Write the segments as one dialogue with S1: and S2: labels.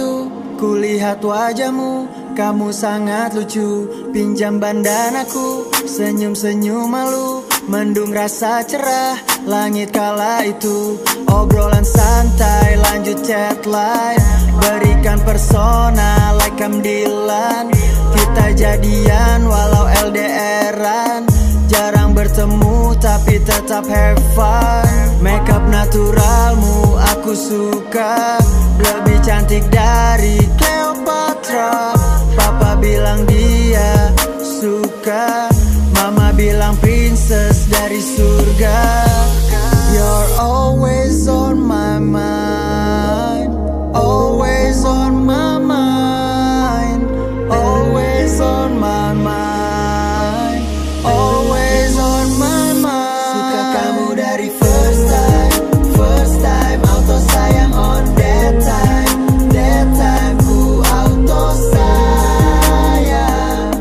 S1: itu, kulihat wajahmu, kamu sangat lucu. Pinjam bandanaku, senyum-senyum malu, mendung rasa cerah, langit kala itu. Obrolan santai, lanjut chat line, berikan persona like kamdilan. Kita jadian walau LDRan, jarang bertemu tapi tetap have fun. Makeup naturalmu aku suka, lebih cantik dari Cleopatra. Papa bilang dia suka, mama bilang princess dari surga. You're always on my mind, always on my mind, always on my mind, always on my mind. Suka kamu dari first time, auto sayang on that time ku auto sayang,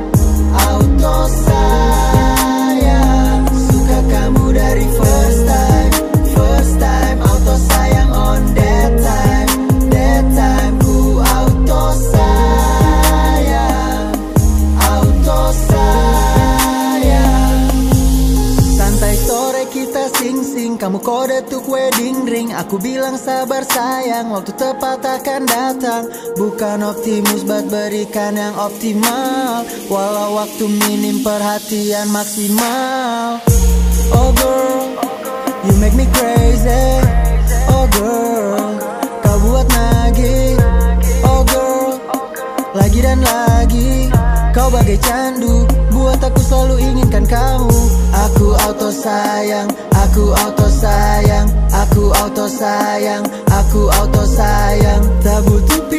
S1: suka kamu dari first time, auto sayang on that time ku auto sayang, santai sore kita sing-sing, kamu kode tuk wedding ring. Aku bilang sabar sayang, waktu tepat akan datang. Bukan optimus but berikan yang optimal, walau waktu minim perhatian maksimal. Oh girl, you make me crazy. Oh girl, kau buat nagih. Oh girl, lagi dan lagi, kau bagai candu, buat aku selalu inginkan kamu. Aku auto sayang, aku auto sayang, aku auto sayang, aku auto sayang. Tak butuh